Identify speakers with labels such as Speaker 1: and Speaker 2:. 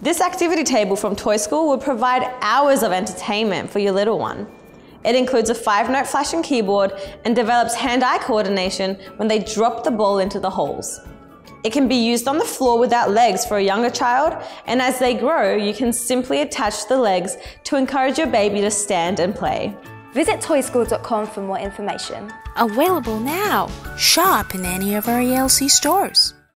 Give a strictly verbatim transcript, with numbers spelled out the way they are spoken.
Speaker 1: This activity table from Toy School will provide hours of entertainment for your little one. It includes a five-note flashing keyboard and develops hand-eye coordination when they drop the ball into the holes. It can be used on the floor without legs for a younger child, and as they grow, you can simply attach the legs to encourage your baby to stand and play.
Speaker 2: Visit toy school dot com for more information.
Speaker 3: Available now. Shop in any of our E L C stores.